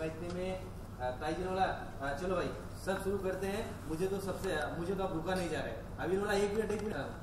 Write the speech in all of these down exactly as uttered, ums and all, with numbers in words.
मैं इतने में ताई जी ने बोला चलो भाई सब शुरू करते हैं, मुझे तो सबसे मुझे तो अब रुका नहीं जा रहा है। अभी बोला एक मिनट एक मिनट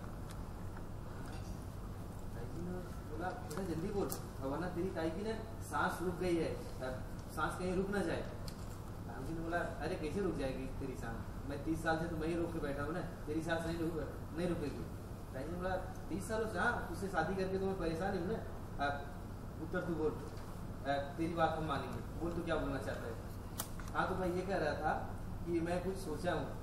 बोला थोड़ा जल्दी बोल, वरना तेरी ताई की ना सांस रुक गई है, सांस कहीं रुक ना जाए। रामजी ने बोला अरे कैसे रुक जाएगी तेरी सांस, मैं तीस साल से तो मैं ही रोक के बैठा हूँ ना, तेरी सांस नहीं रुक नहीं रुकेगी। ताई जी ने बोला तीस सालों से, हाँ उससे शादी करके तो मैं परेशान हूँ ना। उत्तर तू बोल, तेरी बात हम मानेंगे, बोल तू क्या बोलना चाहता है। हाँ तो मैं ये कह रहा था कि मैं कुछ सोचा हूँ।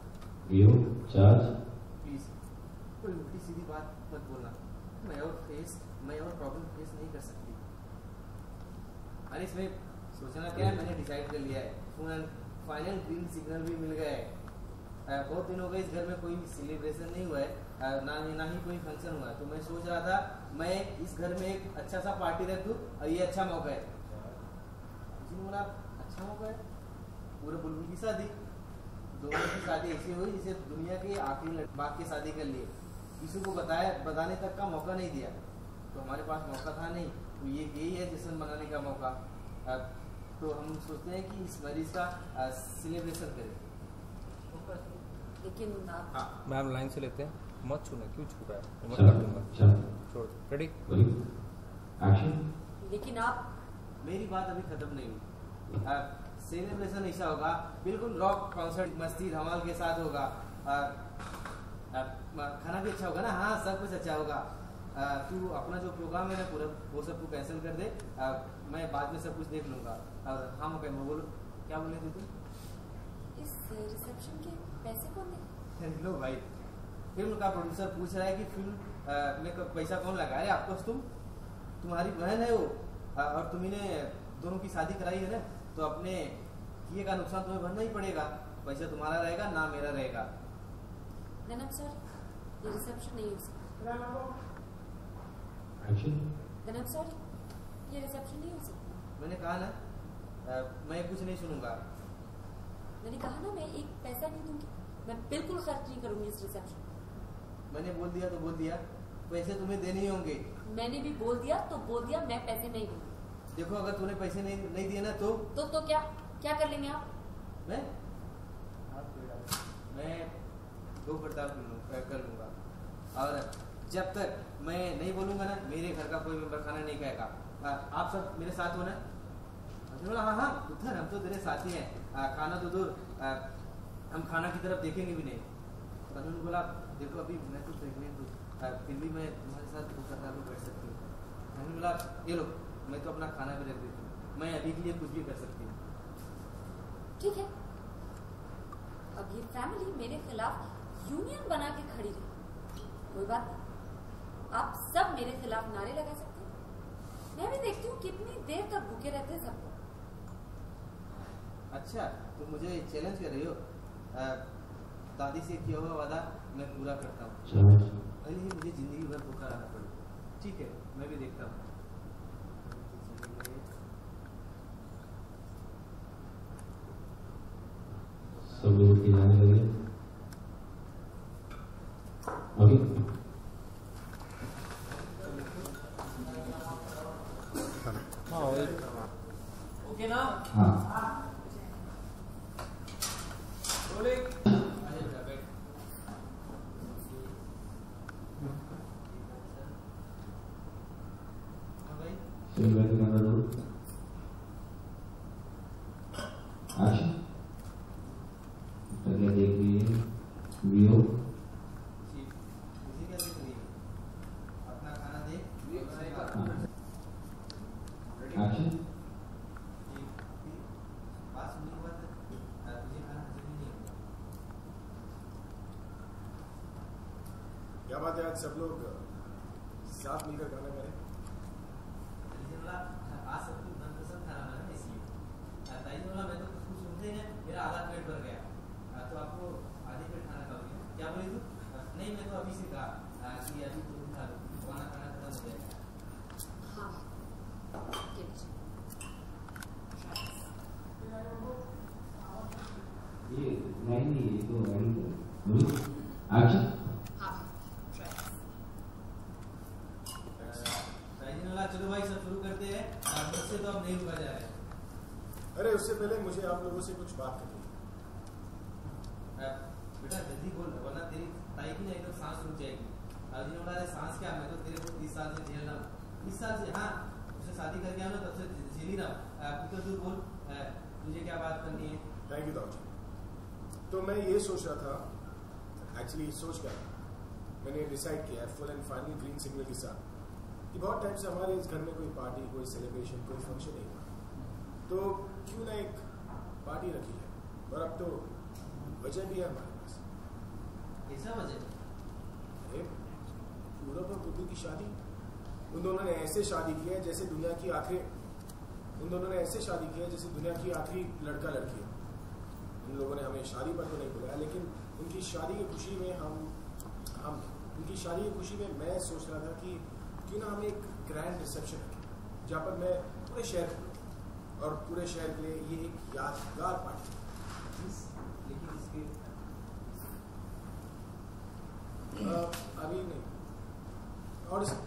प्लीज कोई उल्टी सीधी बात मत बोलना, मैं और फेस मैं और प्रॉब्लम फेस नहीं कर सकती। अरे इसमें सोचना क्या है, मैंने डिसाइड कर लिया है, फाइनल ग्रीन सिग्नल भी मिल गया है। बहुत दिन हो गए इस घर में कोई सेलिब्रेशन नहीं हुआ है, ना ही ना ही कोई फंक्शन हुआ है, तो मैं सोच रहा था मैं इस घर में एक अच्छा सा पार्टी रख दूं और ये अच्छा मौका है। जी बोला अच्छा मौका है, पूरे बुलबुल की शादी, दोनों की शादी ऐसी हुई जिसे दुनिया के आखिरी बाप की शादी कर लिए, किसी को बताया बताने तक का मौका नहीं दिया, तो हमारे पास मौका था नहीं, तो ये यही है जश्न मनाने का मौका। तो हम सोचते हैं कि इस मरीज का सेलिब्रेशन करें। लेकिन हाँ मैम लाइन से लेते हैं, मत छूना, क्यों छू रहा है, मत काट दूंगा, छोड़। Ready action. लेकिन आप, मेरी बात अभी खत्म नहीं हुई। सेलिब्रेशन ऐसा होगा बिल्कुल रॉक कॉन्सर्ट मस्ती धमाल के साथ होगा, आ, आ, खाना भी अच्छा होगा ना, हाँ सब कुछ अच्छा होगा। तू अपना जो प्रोग्राम है ना पूरा वो सब तू कैंसिल कर दे, आ, मैं बाद में सब कुछ देख लूंगा। हाँ मैं बोलो क्या बोले थे तुम? इस रिसेप्शन के पैसे कौन दे? लो भाई, फिल्म का प्रोड्यूसर पूछ रहा है कि फिल्म आ, में पैसा कौन लगा। अरे आपको तुम तुम्हारी बहन है वो, आ, और तुम्ही ने दोनों की शादी कराई है ना, तो अपने किए का नुकसान तुम्हें भरना ही पड़ेगा, पैसा तुम्हारा रहेगा ना मेरा रहेगा। ननम सर ये रिसेप्शन नहीं हो सकता। ननम सर ये रिसेप्शन नहीं हो सकता। मैंने कहा ना आ, मैं कुछ नहीं सुनूंगा। मैंने कहा ना मैं एक पैसा नहीं दूंगी, मैं बिल्कुल खर्च नहीं करूंगी इस रिसेप्शन। मैंने बोल दिया तो बोल दिया, पैसे तुम्हें देने ही होंगे। मैंने भी बोल दिया तो बोल दिया, मैं पैसे नहीं दूंगी। देखो अगर तूने पैसे नहीं नहीं दिए ना तो तो तो क्या क्या कर लेंगे आप? मैं मैं दो हड़ताल कर लूंगा, और जब तक मैं नहीं बोलूंगा ना मेरे घर का कोई मेंबर खाना नहीं खाएगा। आप सब मेरे साथ हो ना? बोला हाँ हाँ उधर हम तो तेरे साथी हैं, आ, खाना तो दूर, आ, हम खाना की तरफ देखेंगे भी नहीं। तो उन्होंने बोला देखो अभी मैं तो प्रेगनेंट हूँ, फिर भी मैं तुम्हारे साथ दो हड़ताल में बैठ सकती हूँ। मैंने बोला ये लो मैं तो अपना खाना भी रख देती हूँ, मैं अभी के लिए कुछ भी कर सकती हूँ। ठीक है, अब ये फैमिली मेरे खिलाफ यूनियन बना के खड़ी रही, कोई बात नहीं, आप सब मेरे खिलाफ नारे लगा सकते हैं, मैं भी देखती हूँ कितनी देर तक भूखे रहते हैं सब। अच्छा तो मुझे चैलेंज कर रही हो? आ, दादी से किया हुआ वादा मैं पूरा करता हूँ, भले ही मुझे जिंदगी भर भूखा रहना पड़े। ठीक है मैं भी देखता हूँ। सब लोग की जाने लगे। ओके हाँ ओके ना? हाँ अपना खाना दे, बात सुनने के बाद तुझे खाना हजम ही नहीं होगा। क्या बात है, आज सब लोग साथ मिलकर खाना करें। आज सब कुछ मनपसंद खाना बना इसलिए ताई बोला मैं तो कुछ कुछ सुनते हैं मेरा आधा पेट भर गया, तो आपको आधे पेट खाना खाओगे क्या बोली तू? नहीं मैं तो अभी से कहा कि अभी तो खा लो, खाना खाना खत्म हो जाएगा। हाँ ये नहीं नहीं ये तो नहीं एक्शन। चलो भाई सब शुरू करते हैं, मुझसे तो अब नहीं रुका जा रहा है। अरे उससे पहले मुझे आप लोगों से कुछ बात करनी है। बेटा जल्दी बोल वरना तेरी ताई की नहीं तो सांस रुक जाएगी। अभी बोला है सांस क्या, मैं तो तेरे को तीस साल से झेल रहा हूँ, तीस साल से। हाँ उससे शादी करके आया ना तब से झेल ही रहा हूँ। तो तू बोल तुझे क्या बात करनी है। Thank you Dau ji. तो मैं ये सोच रहा था, एक्चुअली सोच क्या मैंने डिसाइड किया है full and final green signal के साथ कि बहुत टाइम से हमारे इस घर में कोई पार्टी, कोई सेलिब्रेशन, कोई फंक्शन नहीं हुआ, तो क्यों ना एक पार्टी रखी है। और अब तो वजह भी है हमारे पास। कैसा वजह? अरे यूरोप और बुद्धू की शादी, उन दोनों ने ऐसे शादी की है जैसे दुनिया की आखिरी उन दोनों ने ऐसे शादी की है जैसे दुनिया की आखिरी लड़का लड़की है। उन लोगों ने हमें शादी पर तो नहीं बुलाया, लेकिन उनकी शादी की खुशी में हम हम उनकी शादी की खुशी में मैं सोच रहा था कि क्यों ना हम एक ग्रैंड रिसेप्शन रखें जहाँ पर मैं पूरे शहर को और पूरे शहर के लिए ये एक यादगार पार्टी। लेकिन इसके अभी नहीं और इस,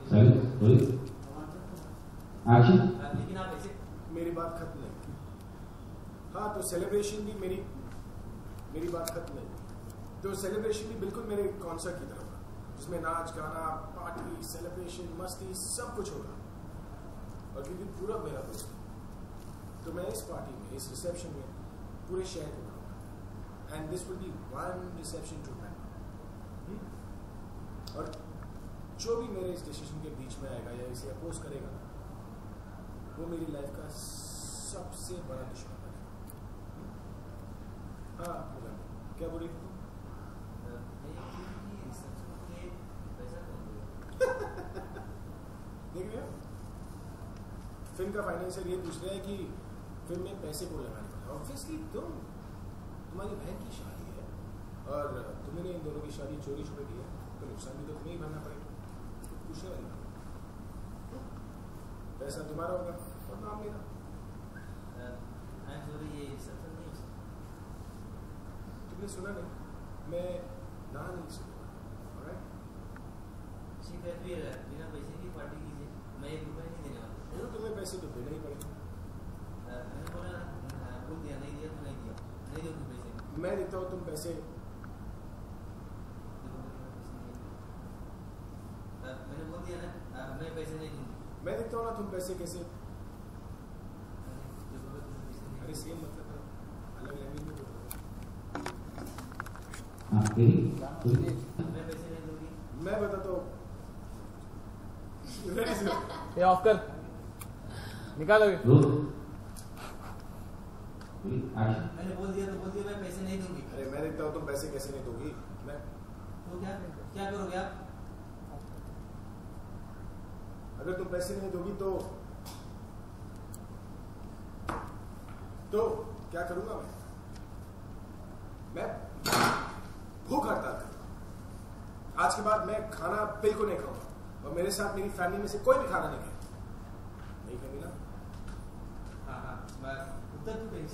लेकिन आप ऐसे मेरी बात खत्म नहीं। हाँ तो सेलिब्रेशन भी मेरी मेरी बात खत्म नहीं। तो सेलिब्रेशन भी बिल्कुल मेरे कॉन्सर्ट की तरह होगा जिसमें नाच गाना, पार्टी, सेलिब्रेशन, मस्ती सब कुछ होगा। और क्योंकि पूरा मेरा दोस्त है तो मैं इस पार्टी में, इस रिसेप्शन में पूरे शहर को बुलाऊंगा। And this will be one reception to man. और जो भी मेरे इस डिसीजन के बीच में आएगा या इसे अपोज करेगा वो मेरी लाइफ का सबसे बड़ा दुश्मन बनेगा। हाँ मुझे क्या बोल रही थी? देख रहे हो फिल्म का फाइनेंशियल ये पूछ रहा है कि फिल्म में पैसे को लगाने वाला। ऑब्वियसली तुम तुम्हारी बहन की शादी है और तुमने इन दोनों की शादी चोरी छुपे की है तो नुकसान भी तो तुम्हें ही भरना पड़ेगा। तो पूछने वाली पैसा तुम्हारा होगा और नाम मेरा। तुमने सुना नहीं, मैं ना नहीं सुनूंगा। ऑलराइट ठीक है, फिर बिना पैसे की पार्टी कीजिए, मैं एक रुपये नहीं देने वाला। तो तुम्हें पैसे तो देना ही पड़ेगा। मैंने बोला ना, बोल दिया नहीं दिया तो नहीं दिया, नहीं दो पैसे। मैं देता हूँ तुम पैसे। मैंने बोल दिया ना मैं पैसे नहीं दूंगी। मैं देखता हूँ ना तुम पैसे कैसे। अरे सेम मतलब है, अलग लैंग्वेज में बोलो। मैं पैसे नहीं दूंगी। मैं बताता हूँ। ये ऑफ कर, निकालो ये। मैंने बोल दिया तो बोल दिया, मैं पैसे नहीं दूंगी। अरे मैं देखता हूँ तुम पैसे कैसे नहीं दोगी। मैं तो क्या क्या करोगे आप? अगर तुम पैसे नहीं दोगी तो तो क्या करूंगा मैं? मैं भूख हड़ताल करूंगा। आज के बाद मैं खाना बिल्कुल नहीं खाऊंगा और मेरे साथ मेरी फैमिली में से कोई भी खाना नहीं खाएगा। नहीं खाएगी ना? हाँ हाँ, उत्तर तू टेंशन